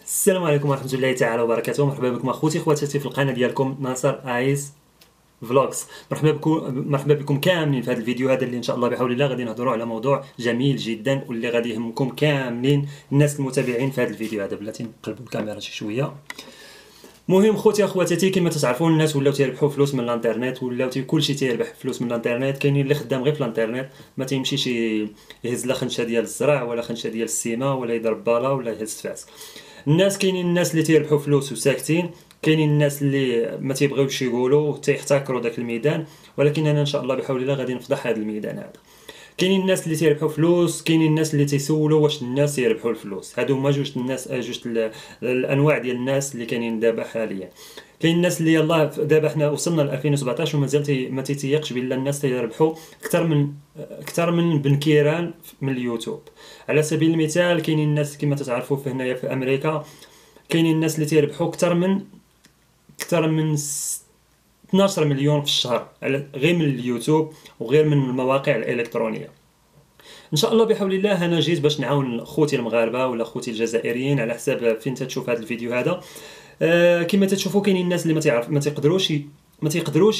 السلام عليكم ورحمة الله تعالى وبركاته. مرحبا بكم اخوتي خواتاتي في القناة ديالكم ناصر ايس فلوجز. مرحبا بكم كاملين في هذا الفيديو هذا اللي ان شاء الله بحول الله غادي نهضروا على موضوع جميل جدا واللي غادي يهمكم كاملين الناس المتابعين في هذا الفيديو هذا. بلاتي نقلبوا الكاميرا شي شويه. مهم خوتي اخواتاتي، كما تعرفون الناس ولاو تيربحوا فلوس من الانترنت، ولاو كلشي تيربح فلوس من الانترنت. كاينين اللي خدام غير في الانترنت، ما تيمشيش يهز لا خنشه ديال الزرع ولا خنشه ديال السيما ولا يضرب بالا ولا يهز فاس. كاينين الناس اللي تيربحوا فلوس وساكتين، كاينين الناس اللي ما تيبغيوش يقولوا تيحتكروا داك الميدان، ولكن انا ان شاء الله بحول الله غادي نفضح هذا الميدان هذا. كاينين الناس اللي تيربحوا فلوس، كاينين الناس اللي تيسولوا واش الناس يربحوا الفلوس. هادو هما الانواع ديال الناس اللي كاينين دابا حاليا. كاين الناس اللي يلاه دابا حنا وصلنا ل 2017 ومازال ما تيتيقش بلا الناس تيربحوا اكثر من بنكيران من اليوتيوب. على سبيل المثال كاينين الناس كما تتعرفوا في هنايا في امريكا، كاينين الناس اللي تيربحوا اكثر من 12 مليون في الشهر غير من اليوتيوب وغير من المواقع الالكترونيه. ان شاء الله بحول الله انا جيت باش نعاون خوتي المغاربه ولا خوتي الجزائريين على حساب فين تتشوف هذا الفيديو هذا. كما تشوفوا كاينين الناس اللي ما تيقدروش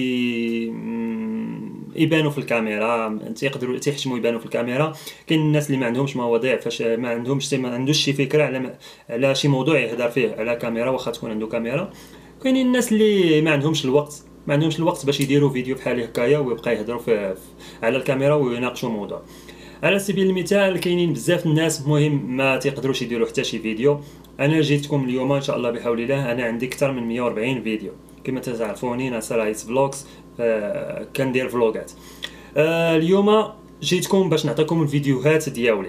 يبانوا في الكاميرا، تيحشموا يبانوا في الكاميرا. كاين الناس اللي ما عندهمش مواضيع، فاش ما عندوش شي فكره على شي موضوع يهضر فيه على كاميرا واخا تكون عنده كاميرا. كاينين الناس اللي ما عندهمش الوقت باش يديروا فيديو بحال هكايا ويبقى يهضروا على الكاميرا ويناقشوا موضوع. على سبيل المثال كاينين بزاف الناس مهم ما تيقدروش يديروا حتى شي فيديو. انا جيتكم اليوم ان شاء الله بحول الله، انا عندي اكثر من 140 فيديو. كما تعرفوني ناصر ايس فلوجز، كندير فلوغات. اليوم جيتكم باش نعطيكم الفيديوهات ديالي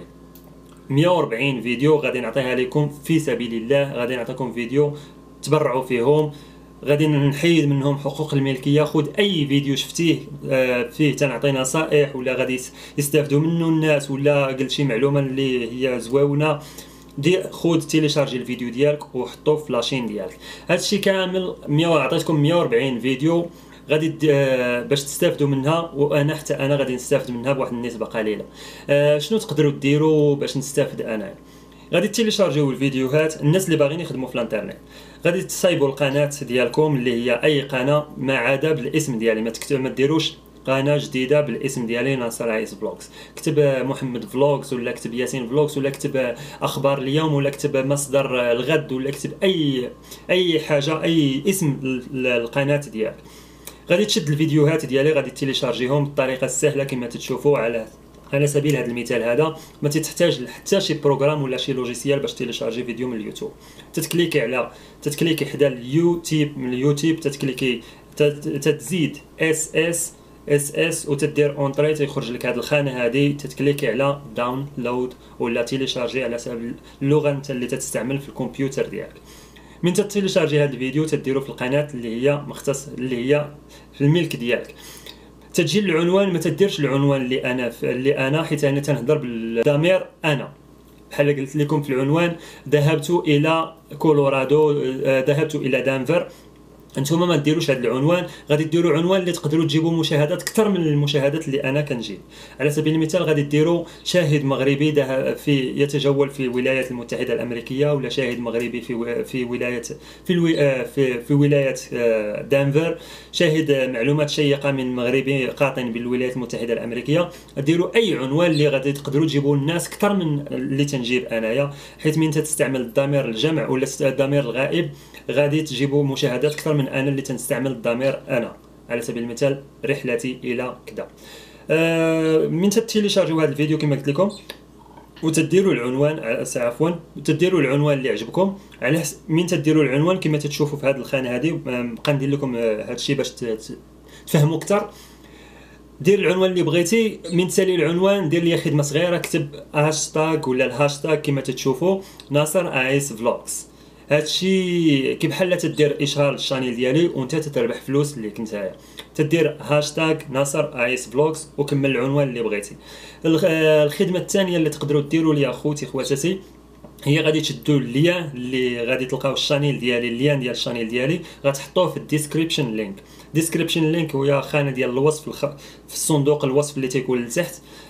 140 فيديو غادي نعطيها لكم في سبيل الله. غادي نعطيكم فيديو تبرعوا فيهم، غادي نحيد منهم حقوق الملكيه. خذ اي فيديو شفتيه فيه تنعطي نصائح ولا غادي يستافدوا منه الناس ولا قلت شي معلومه اللي هي زويونه، خذ تيليشارجي الفيديو ديالك وحطوه في لاشين ديالك. هادشي كامل عطيتكم 140 فيديو غادي باش تستافدوا منها، وانا حتى انا غادي نستافد منها بواحد النسبه قليله. شنو تقدروا ديروا باش نستافد انا؟ غادي تيليشارجيو الفيديوهات. الناس اللي باغيين يخدموا في الانترنت غادي تصايبوا القناه ديالكم اللي هي اي قناه ما عدا بالاسم ديالي. ما ديروش قناه جديده بالاسم ديالي ناصر ايس فلوجز. كتب محمد فلوجز ولا كتب ياسين فلوجز ولا كتب اخبار اليوم ولا كتب مصدر الغد ولا كتب اي حاجه، اي اسم القناه ديالك. غادي تشد الفيديوهات ديالي غادي تيليشارجيهم بالطريقه السهله كما تشوفوا. على سبيل هذا المثال هذا ما تحتاج حتى شي بروغرام ولا شي لوجيسيال باش تيليشارجي فيديو من اليوتيوب. تتكليكي حدا اليوتيوب، من اليوتيوب تزيد اس وتدير اونطري تيخرج لك هذه الخانه هذه. تتكليكي على داونلود ولا تيليشارجي على حسب اللغه انت اللي تستعمل في الكمبيوتر ديالك. من تتيليشارجي هذا الفيديو تديرو في القناه اللي هي اللي هي في الملك ديالك. تجي العنوان، ما تديرش العنوان اللي انا حيت انا تنهضر بالضمير انا. بحال قلت لكم في العنوان ذهبت الى كولورادو، ذهبت الى دنفر. انتم ما ديروش هذا العنوان، غادي ديروا عنوان اللي تقدروا تجيبوا مشاهدات اكثر من المشاهدات اللي انا كنجيب. على سبيل المثال غادي ديروا شاهد مغربي يتجول في الولايات المتحده الامريكيه، ولا شاهد مغربي في ولايه دنفر، شاهد معلومات شيقه من مغربي قاطن بالولايات المتحده الامريكيه. ديروا اي عنوان اللي غادي تقدروا تجيبوا الناس اكثر من اللي تنجيب انايا، حيت من تستعمل الضمير الجمع ولا الضمير الغائب غادي تجيبوا مشاهدات اكثر من انا اللي تنستعمل الضمير انا. على سبيل المثال رحلتي الى كذا. من تيليشارجيو هذا الفيديو كما قلت لكم وتديروا العنوان، تديروا العنوان اللي عجبكم. على من تديروا العنوان كما تشوفوا في هذه الخانه هذه. بقى ندير لكم هذا الشيء باش تفهموا اكثر. دير العنوان اللي بغيتي. من تسالي العنوان دير لي خدمه صغيره، كتب هاشتاغ ولا الهاشتاغ كما تشوفوا ناصر ايس فلوجز. هادشي كي بحال تدير اشهار للشانيل ديالي وانت تتربح فلوس ليك نتايا. تدير هاشتاغ ناصر ايس فلوجز وكمل العنوان اللي بغيتي. الخدمه الثانيه اللي تقدروا ديروا ليها خوتي خواتاتي هي غادي تشدوا اللين اللي غادي تلقاو الشانيل ديالي، اللين ديال الشانيل ديالي غتحطوه في الديسكريبشن لينك. ديسكريبشن لينك هي خانه ديال الوصف في الصندوق الوصف اللي تيكون لتحت.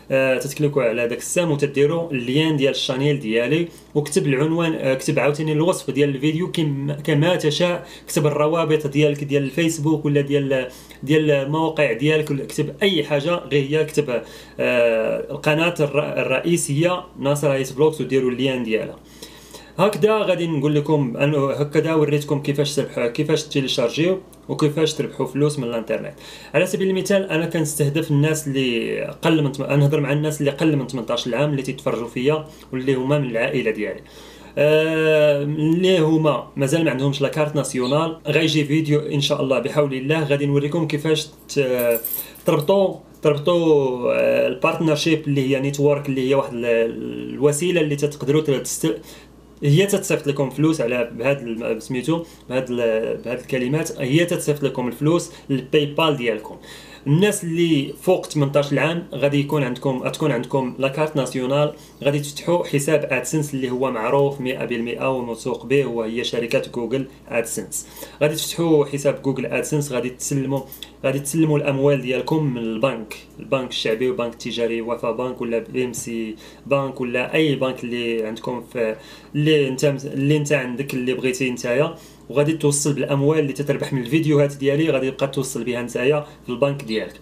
تتكليكوا على داك السهم وتديروا اللين ديال الشانيل ديالي، وكتب العنوان، كتب عاوتاني الوصف ديال الفيديو كما تشاء، كتب الروابط ديالك ديال الفيسبوك ولا ديال المواقع ديالك، كتب اي حاجه غير هي، كتب القناه الرئيسيه ناصر ايس بلوكس وديروا اللين ديالها. هكذا غادي نقول لكم هكذا وريتكم كيفاش تيليشارجيو وكيفاش تربحوا فلوس من الانترنت. على سبيل المثال انا كنستهدف الناس اللي انا نهضر مع الناس اللي قل من 18 عام اللي تيتفرجوا فيا واللي هما من العائله ديالي، اللي هما مازال ما عندهمش لاكارت ناسيونال. غيجي فيديو ان شاء الله بحول الله غادي نوريكم كيفاش تربطوا البارتنرشيب اللي هي نيتورك، اللي هي واحد الوسيله اللي تقدروا هي تتصيفط لكم فلوس على بهذا سميتو بهذه الكلمات، هي تتصيفط لكم الفلوس للباي بال ديالكم. الناس اللي فوق 18 عام غادي تكون عندكم لاكارت ناسيونال، غادي تفتحوا حساب ادسنس اللي هو معروف 100% وموثوق به، وهي شركه جوجل ادسنس. غادي تفتحوا حساب جوجل ادسنس، غادي تسلموا الاموال ديالكم من البنك الشعبي والبنك التجاري، وفا بنك ولا بي ام سي بنك ولا اي بنك اللي عندكم في اللي انت عندك اللي بغيتي نتايا، وغادي توصل بالاموال اللي تتربح من الفيديوهات ديالي، غادي تبقى توصل بها نتايا في البنك ديالك.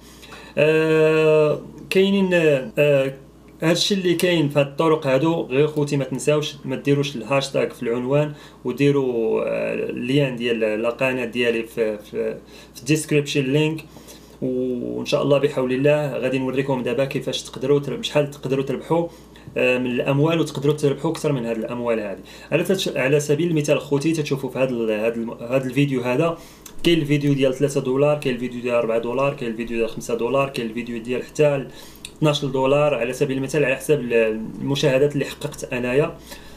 كاينين هادشي اللي كاين في هاد الطرق هادو. غير خوتي ما تنساوش ما ديروش الهاشتاغ في العنوان، وديروا اللين ديال القناه ديالي في الديسكريبشن لينك، وان شاء الله بحول الله غادي نوريكم دابا كيفاش شحال تقدروا تربحوا من الاموال، وتقدروا تربحوا اكثر من هذه الاموال هذه. على سبيل المثال خوتي تشوفوا في هذا الفيديو هذا، كاين الفيديو ديال 3 دولار، كاين الفيديو ديال 4 دولار، كاين الفيديو ديال 5 دولار، كاين الفيديو ديال حتى 12 دولار على سبيل المثال، على حساب المشاهدات اللي حققت انايا.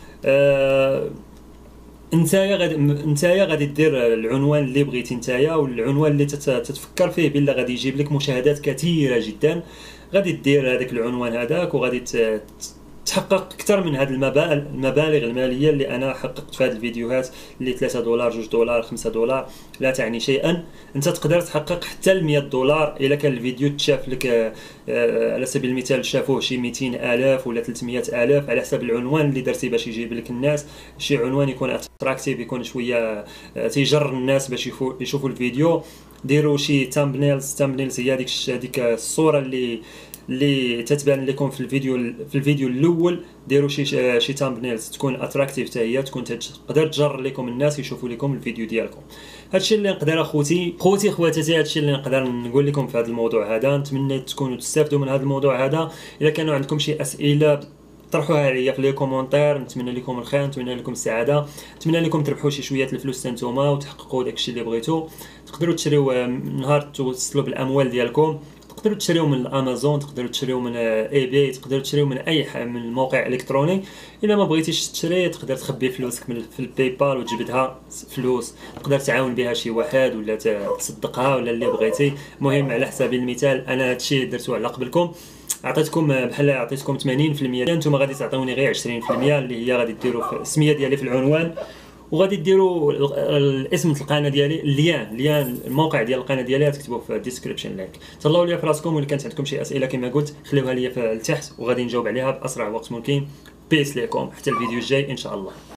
نتايا غادي دير العنوان اللي بغيتي نتايا، والعنوان اللي تتفكر فيه بلا غادي يجيب لك مشاهدات كثيره جدا. غادي دير هذاك العنوان هذاك، وغادي تحقق اكثر من هذه المبالغ الماليه اللي انا حققت في هذه الفيديوهات، اللي 3 دولار 2 دولار 5 دولار لا تعني شيئا. انت تقدر تحقق حتى ال 100 دولار الا كان الفيديو تشاف لك على سبيل المثال شافوه شي 200,000 ولا 300,000 على حسب العنوان اللي درتي باش يجيب لك الناس. شي عنوان يكون اتراكتيف، يكون شويه تيجر الناس باش يشوفوا الفيديو. ديروا شي تامبنيلز هي ديك الصوره اللي تتبان لكم في الفيديو الاول. ديروا شي تامبنيلز تكون اتراكتيف حتى هي، تكون تقدر تجر لكم الناس يشوفوا لكم الفيديو ديالكم. هادشي اللي نقدر خواتاتي هادشي اللي نقدر نقول لكم في هذا الموضوع هذا. نتمنى تكونوا تستافدوا من هذا الموضوع هذا. الا كانوا عندكم شي اسئله طرحوها عليا في لي كومونتير. نتمنى لكم الخير، نتمنى لكم السعاده، نتمنى لكم تربحوا شي شويه الفلوس نتوما وتحققوا داكشي اللي بغيتو. تقدروا تشريو نهار توصلوا بالاموال ديالكم، تقدروا تشريو من الامازون، تقدروا تشريو من اي بي، تقدروا تشريو من من الموقع الالكتروني. الا ما بغيتيش تشري تقدر تخبي فلوسك في الباي بال وتجبدها فلوس، تقدر تعاون بها شي واحد ولا تصدقها ولا اللي بغيتي. المهم على حسب المثال انا هادشي درتو على قبلكم، عطيتكم بحال عطيتكم 80%، انتم غادي تعطوني غير 20% اللي هي غادي ديروا السميه ديالي في العنوان، وغادي ديروا الاسم القناه ديالي، اللين الموقع ديال القناه ديالي تكتبوه في الديسكريبشن لينك. تهلاو ليا في راسكم، واللي كانت عندكم شي اسئله كما قلت خليوها ليا في التحت وغادي نجاوب عليها باسرع وقت ممكن. بيس ليكم حتى الفيديو الجاي ان شاء الله.